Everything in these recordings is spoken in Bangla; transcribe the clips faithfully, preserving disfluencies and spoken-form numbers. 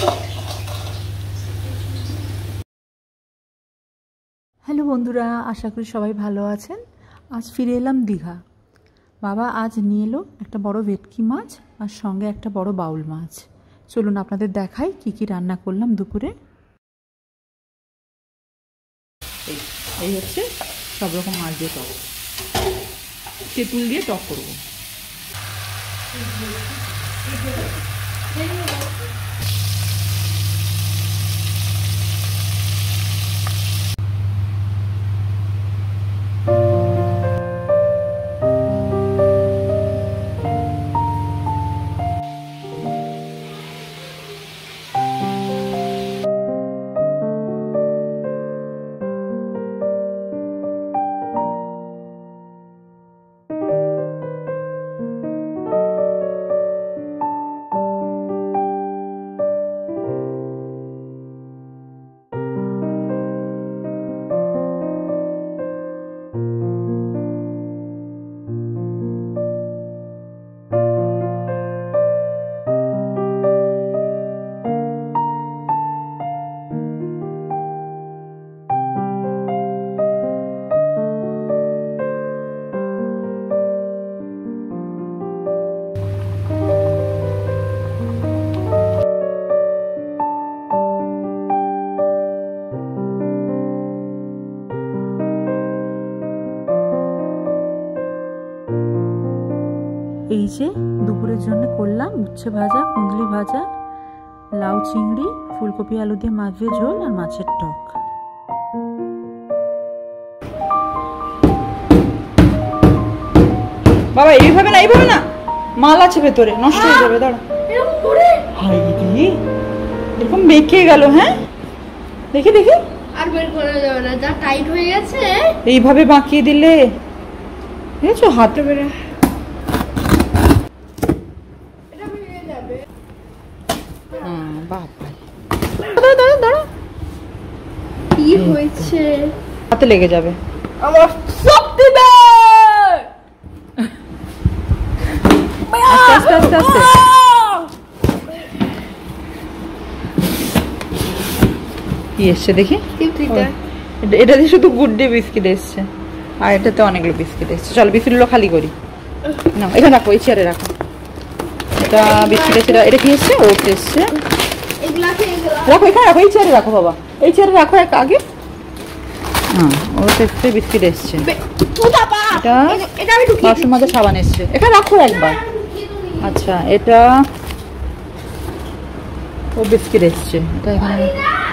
হ্যালো বন্ধুরা, আশা করি সবাই ভালো আছেন। আজ ফিরে এলাম দীঘা। বাবা আজ নিয়ে এলো একটা বড় ভেটকি মাছ আর সঙ্গে একটা বড় বাউল মাছ। চলুন আপনাদের দেখাই কি কি রান্না করলাম দুপুরে। এই এই হচ্ছে সব রকম মাছ দিয়ে টক, তেঁতুল দিয়ে টক করবো। এই যে দুপুরের জন্য করলাম উচ্ছে ভাজা, কুঁদলি ভাজা, লাউ চিংড়ি, ফুলকপি আলু দিয়ে মাছ দিয়ে ঝোল আর মাছের টক। বাবা এইভাবে না, এইভাবে না, মাল আছে ভেতরে, নষ্ট হয়ে যাবে। দাঁড়া, হাই রে, এরকম বেঁকে গেল। হ্যাঁ দেখি দেখি, আর বের করা যাবে না, যা টাইট হয়ে গেছে। এইভাবে বাঁকিয়ে দিলে দেখছো হাতে বেরে কি হয়েছে? হাতে লেগে যাবে। আমার শক্তি দে। আস্তে আস্তে আস্তে আস্তে। কি এসছে দেখি? এটা দিয়ে শুধু গুড ডে বিস্কিট এসছে, আর এটাতে অনেকগুলো বিস্কিট এসছে। চলো বিস্কিটগুলো খালি করি। না এখানে রাখো, এই চেয়ারে রাখো। এটা বিস্কিট এসছে। এটা কি এসছে? ওটস এসছে। রাখো এখানে, রাখো এই চেয়ারে রাখো বাবা, এই চেয়ারে রাখো এক আগে। হ্যাঁ ওটস এসছে, বিস্কিট এসছে। এটা বাসন মাজা সাবান এসছে, এখানে রাখো একবার। আচ্ছা এটা ও বিস্কিট এসছে, এটা এখানে।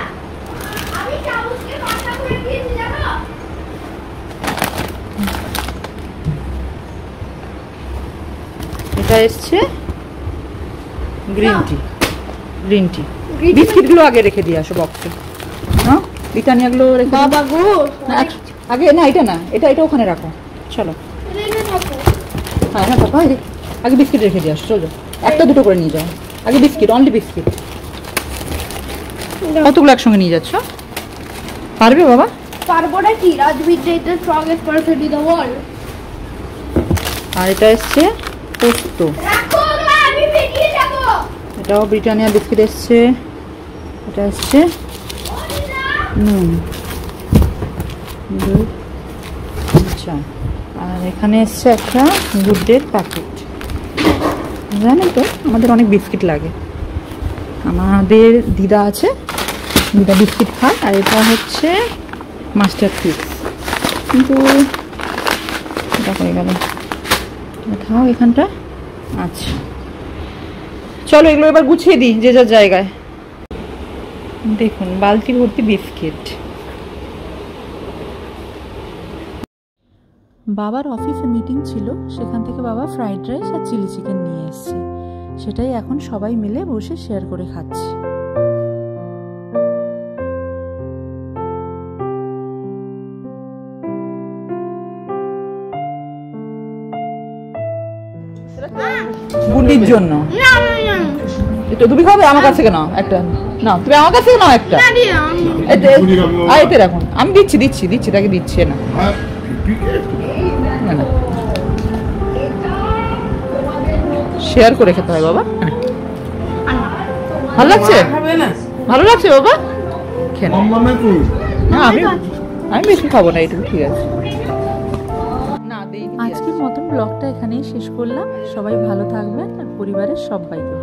এটা এসছে green tea, green tea. Biscuit গুলো আগে রেখে দিয়ে আসো বক্সে। হ্যাঁ ব্রিটানিয়া গুলো রেখে বাবা গো আগে। না এটা না, এটা এটা ওখানে রাখো। চলো হ্যাঁ হ্যাঁ পাপা, আগে বিস্কিট রেখে দিয়ে আসো। চলো একটা দুটো করে নিয়ে যাও আগে, বিস্কিট, অনলি বিস্কিট। কতগুলো একসঙ্গে নিয়ে যাচ্ছ? পারবে বাবা? পারবো না কি, রাজবীর যে এটা strongest person in the world. আর এটা এসছে পোস্ত, রাখো না, আমি বেরিয়ে যাব। এটাও ব্রিটানিয়া বিস্কিট এসছে। এটা এসছে নুন, দুধ। আচ্ছা আর এখানে এসছে একটা গুড ডে প্যাকেট। জানেন তো আমাদের অনেক বিস্কিট লাগে, আমাদের দিদা আছে, দিদা বিস্কিট খায়। আর এটা হচ্ছে মাস্টার চিপস, কিন্তু এটা হয়ে গেল, খাও এখানটা। আচ্ছা চলো এগুলো এবার গুছিয়ে দিই যে যার জায়গায়। দেখুন বালতি ভর্তি বিস্কিট। বাবার অফিসে মিটিং ছিল, সেখান থেকে বাবা ফ্রাইড রাইস আর চিলি চিকেন নিয়ে এসেছে। সেটাই এখন সবাই মিলে বসে শেয়ার করে খাচ্ছি। গুডির জন্য এটা তুমি খাবে? আমার কাছে কেন একটা? না তুমি আমার কাছে নাও একটা। এতে রাখুন, আমি দিচ্ছি দিচ্ছি দিচ্ছি তাকে দিচ্ছি না। শেয়ার করে খেতে হয় বাবা। ভালো লাগছে ভালো লাগছে বাবা খেয়ে নাও। না আমি আমি বেশি খাবো না, এটুকু ঠিক আছে। আজকের মতন ব্লগটা এখানেই শেষ করলাম। সবাই ভালো থাকবেন আর পরিবারের সবাইকে